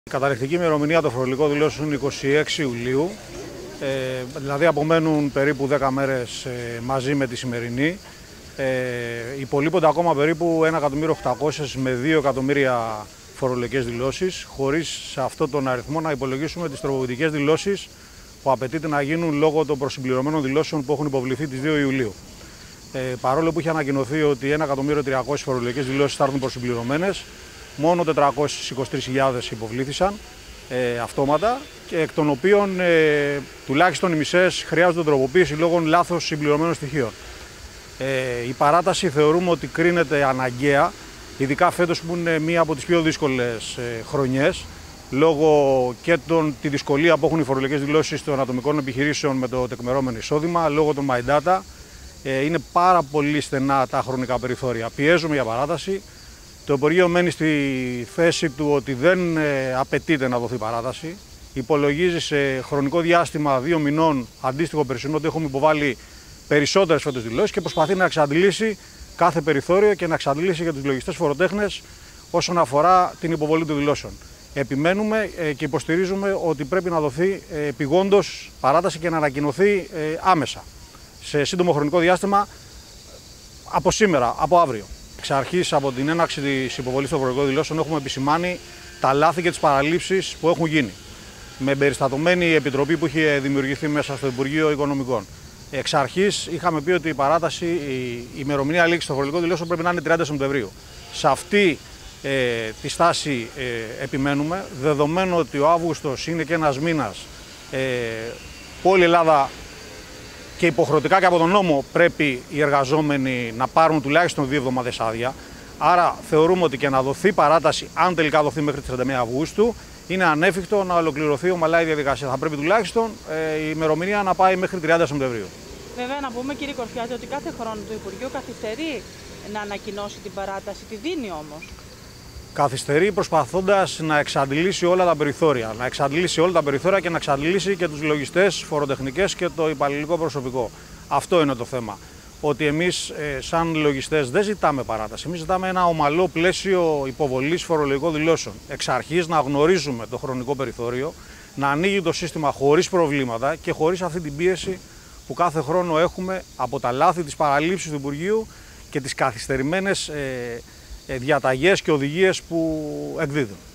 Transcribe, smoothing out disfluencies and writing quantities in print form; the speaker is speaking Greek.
Η καταληκτική ημερομηνία των φορολογικών δηλώσεων είναι 26 Ιουλίου, δηλαδή απομένουν περίπου 10 μέρες μαζί με τη σημερινή. Υπολείπονται ακόμα περίπου 1.800.000 με 2 εκατομμύρια φορολογικές δηλώσεις, χωρίς σε αυτόν τον αριθμό να υπολογίσουμε τις τροποποιητικές δηλώσεις που απαιτείται να γίνουν λόγω των προσυμπληρωμένων δηλώσεων που έχουν υποβληθεί τις 2 Ιουλίου. Παρόλο που είχε ανακοινωθεί ότι 1.300.000 φορολογικές δηλώσεις θα έρθουν προσυμπληρωμένες, μόνο 423.000 υποβλήθησαν αυτόματα, και εκ των οποίων τουλάχιστον οι μισές χρειάζονται τροποποίηση λόγω λάθος συμπληρωμένων στοιχείων. Η παράταση θεωρούμε ότι κρίνεται αναγκαία, ειδικά φέτος που είναι μία από τις πιο δύσκολες χρονιές, λόγω και τη δυσκολία που έχουν οι φορολογικές δηλώσεις των ατομικών επιχειρήσεων με το τεκμερώμενο εισόδημα, λόγω των My Data. Είναι πάρα πολύ στενά τα χρονικά περιθώρια. Πιέζουμε για παράταση. Το Υπουργείο μένει στη θέση του ότι δεν απαιτείται να δοθεί παράταση. Υπολογίζει σε χρονικό διάστημα 2 μηνών, αντίστοιχο περσινό, ότι έχουμε υποβάλει περισσότερες φέτος δηλώσεις και προσπαθεί να εξαντλήσει κάθε περιθώριο και να εξαντλήσει για τους λογιστές φοροτέχνες όσον αφορά την υποβολή των δηλώσεων. Επιμένουμε και υποστηρίζουμε ότι πρέπει να δοθεί επειγόντως παράταση και να ανακοινωθεί άμεσα, σε σύντομο χρονικό διάστημα, από σήμερα, από αύριο. Εξ αρχής, από την έναρξη της υποβολής των φορολογικών δηλώσεων, έχουμε επισημάνει τα λάθη και τις παραλήψεις που έχουν γίνει, με εμπεριστατωμένη επιτροπή που είχε δημιουργηθεί μέσα στο Υπουργείο Οικονομικών. Εξ αρχής είχαμε πει ότι η παράταση, η ημερομηνία λήξης των φορολογικών δηλώσεων πρέπει να είναι 30 Σεπτεμβρίου. Σε αυτή τη στάση επιμένουμε, δεδομένου ότι ο Αύγουστος είναι και ένας μήνας που όλη η Ελλάδα και υποχρεωτικά και από τον νόμο πρέπει οι εργαζόμενοι να πάρουν τουλάχιστον 2 εβδομάδες άδεια. Άρα θεωρούμε ότι και να δοθεί παράταση, αν τελικά δοθεί μέχρι τις 31 Αυγούστου, είναι ανέφικτο να ολοκληρωθεί ομαλά η διαδικασία. Θα πρέπει τουλάχιστον η ημερομηνία να πάει μέχρι 30 Σεπτεμβρίου. Βέβαια, να πούμε, κύριε Κορφιάτη, ότι κάθε χρόνο το Υπουργείο καθυστερεί να ανακοινώσει την παράταση. Τη δίνει όμως. Καθυστερεί προσπαθώντας να εξαντλήσει όλα τα περιθώρια. Να εξαντλήσει όλα τα περιθώρια και να εξαντλήσει και τους λογιστές, φοροτεχνικές και το υπαλληλικό προσωπικό. Αυτό είναι το θέμα. Ότι εμείς, σαν λογιστές, δεν ζητάμε παράταση. Εμείς ζητάμε ένα ομαλό πλαίσιο υποβολής φορολογικών δηλώσεων. Εξ αρχής να γνωρίζουμε το χρονικό περιθώριο, να ανοίγει το σύστημα χωρίς προβλήματα και χωρίς αυτή την πίεση που κάθε χρόνο έχουμε από τα λάθη, τις παραλήψεις του Υπουργείου και τις καθυστερημένες διαταγές και οδηγίες που εκδίδουν.